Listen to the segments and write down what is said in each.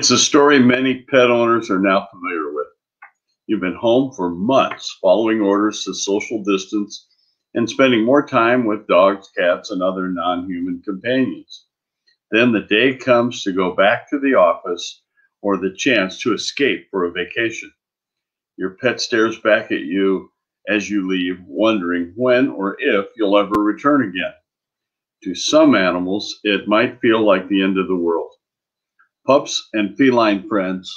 It's a story many pet owners are now familiar with. You've been home for months following orders to social distance and spending more time with dogs, cats, and other non-human companions. Then the day comes to go back to the office or the chance to escape for a vacation. Your pet stares back at you as you leave, wondering when or if you'll ever return again. To some animals, it might feel like the end of the world. Pups and feline friends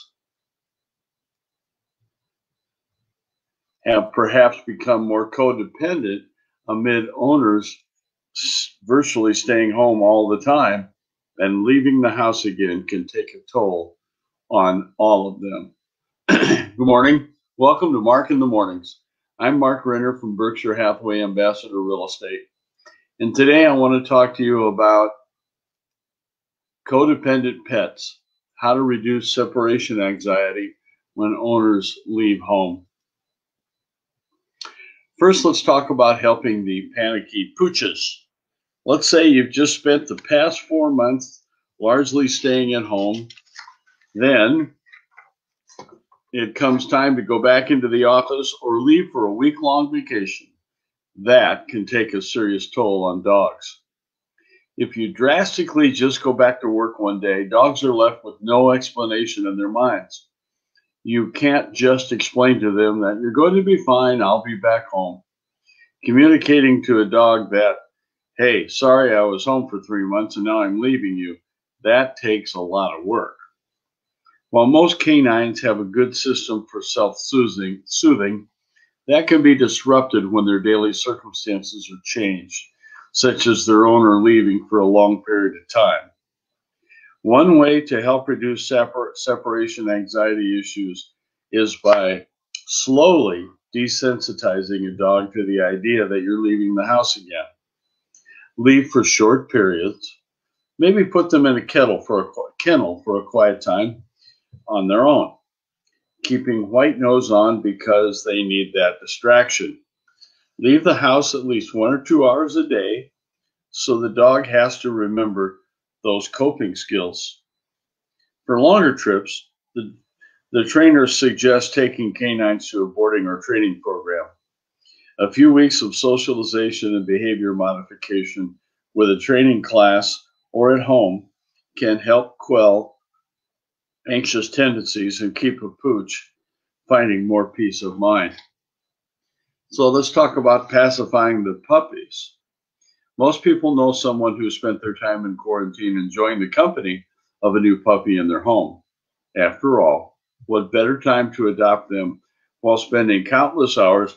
have perhaps become more codependent amid owners virtually staying home all the time, and leaving the house again can take a toll on all of them. Good morning. Welcome to Mark in the Mornings. I'm Mark Renner from Berkshire Hathaway Ambassador Real Estate. And today I want to talk to you about codependent pets, how to reduce separation anxiety when owners leave home. First, let's talk about helping the panicky pooches. Let's say you've just spent the past 4 months largely staying at home. Then it comes time to go back into the office or leave for a week-long vacation. That can take a serious toll on dogs. If you drastically just go back to work one day, dogs are left with no explanation in their minds. You can't just explain to them that you're going to be fine, I'll be back home. Communicating to a dog that, hey, sorry I was home for 3 months and now I'm leaving you, that takes a lot of work. While most canines have a good system for self-soothing, that can be disrupted when their daily circumstances are changed, such as their owner leaving for a long period of time. One way to help reduce separation anxiety issues is by slowly desensitizing a dog to the idea that you're leaving the house again. Leave for short periods. Maybe put them in a kennel for a quiet time on their own, keeping white nose on because they need that distraction. Leave the house at least 1 or 2 hours a day so the dog has to remember those coping skills. For longer trips, the trainers suggest taking canines to a boarding or training program. A few weeks of socialization and behavior modification with a training class or at home can help quell anxious tendencies and keep a pooch finding more peace of mind. So let's talk about pacifying the puppies. Most people know someone who spent their time in quarantine enjoying the company of a new puppy in their home. After all, what better time to adopt them while spending countless hours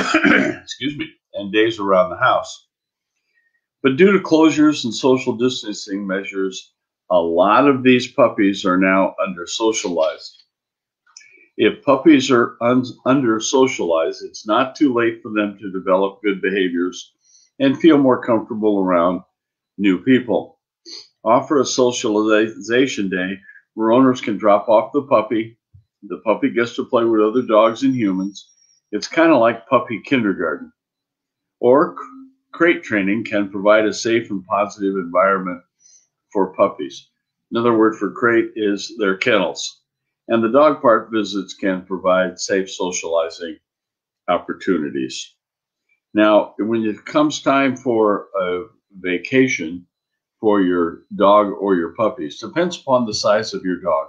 and days around the house. But due to closures and social distancing measures, a lot of these puppies are now under-socialized. If puppies are under-socialized, it's not too late for them to develop good behaviors and feel more comfortable around new people. Offer a socialization day where owners can drop off the puppy. The puppy gets to play with other dogs and humans. It's kind of like puppy kindergarten. Or crate training can provide a safe and positive environment for puppies. Another word for crate is their kennels. And the dog park visits can provide safe socializing opportunities. Now, when it comes time for a vacation for your dog or your puppies, depends upon the size of your dog.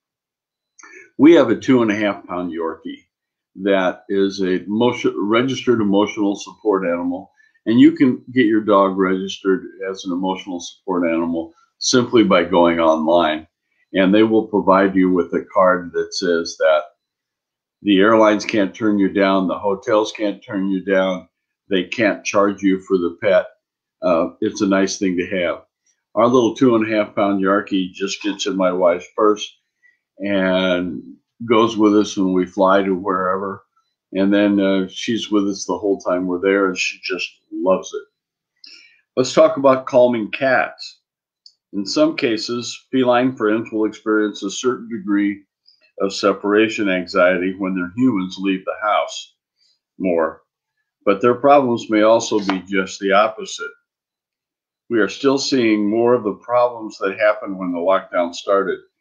We have a 2.5-pound Yorkie that is a registered emotional support animal, and you can get your dog registered as an emotional support animal simply by going online, and they will provide you with a card that says that the airlines can't turn you down, the hotels can't turn you down, they can't charge you for the pet. It's a nice thing to have. Our little 2.5-pound Yorkie just gets in my wife's purse and goes with us when we fly to wherever. And then she's with us the whole time we're there, and she just loves it. Let's talk about calming cats. In some cases, feline friends will experience a certain degree of separation anxiety when their humans leave the house more, but their problems may also be just the opposite. We are still seeing more of the problems that happened when the lockdown started,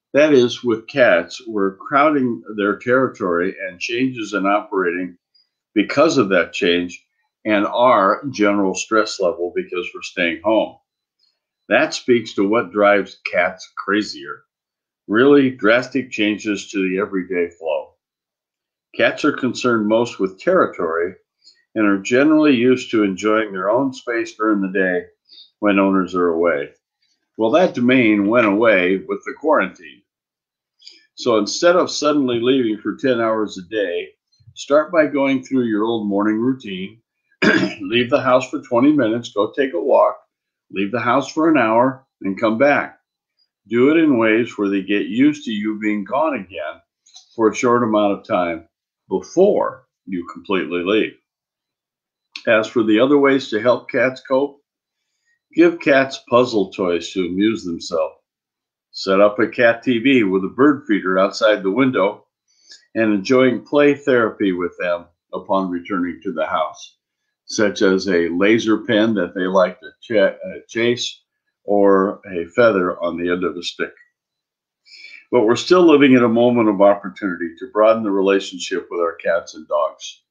That is, with cats, we're crowding their territory and changes in operating because of that change and our general stress level because we're staying home. That speaks to what drives cats crazier. Really drastic changes to the everyday flow. Cats are concerned most with territory and are generally used to enjoying their own space during the day when owners are away. Well, that domain went away with the quarantine. So instead of suddenly leaving for 10 hours a day, start by going through your old morning routine. Leave the house for 20 minutes, go take a walk, leave the house for an hour, and come back. Do it in ways where they get used to you being gone again for a short amount of time before you completely leave. As for the other ways to help cats cope, give cats puzzle toys to amuse themselves. Set up a cat TV with a bird feeder outside the window and enjoying play therapy with them upon returning to the house, such as a laser pen that they like to chase or a feather on the end of a stick. But we're still living in a moment of opportunity to broaden the relationship with our cats and dogs.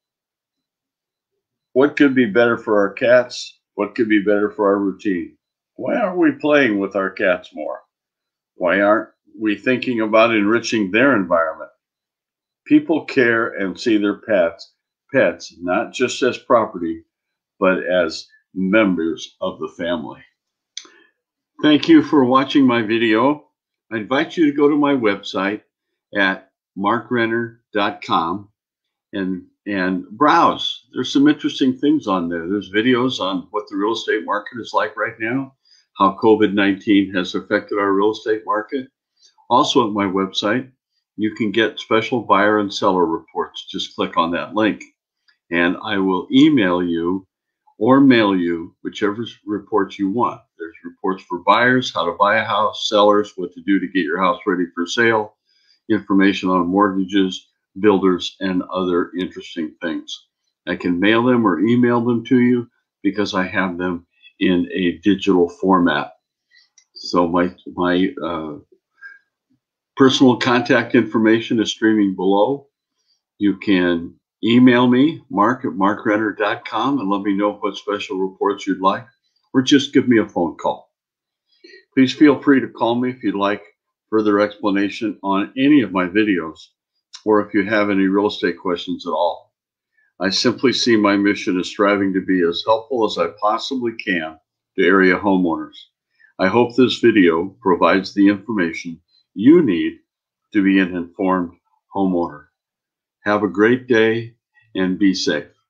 What could be better for our cats? What could be better for our routine? Why aren't we playing with our cats more? Why aren't we thinking about enriching their environment? People care and see their pets not just as property, but as members of the family. Thank you for watching my video. I invite you to go to my website at markrenner.com and browse. There's some interesting things on there. There's videos on what the real estate market is like right now, how COVID-19 has affected our real estate market. Also at my website, you can get special buyer and seller reports. Just click on that link and I will email you or mail you whichever reports you want. There's reports for buyers, how to buy a house, sellers, what to do to get your house ready for sale, information on mortgages, builders, and other interesting things. I can mail them or email them to you because I have them in a digital format. So my personal contact information is streaming below. You can email me, mark@markrenner.com, and let me know what special reports you'd like, or just give me a phone call. Please feel free to call me if you'd like further explanation on any of my videos, or if you have any real estate questions at all. I simply see my mission as striving to be as helpful as I possibly can to area homeowners. I hope this video provides the information you need to be an informed homeowner. Have a great day and be safe.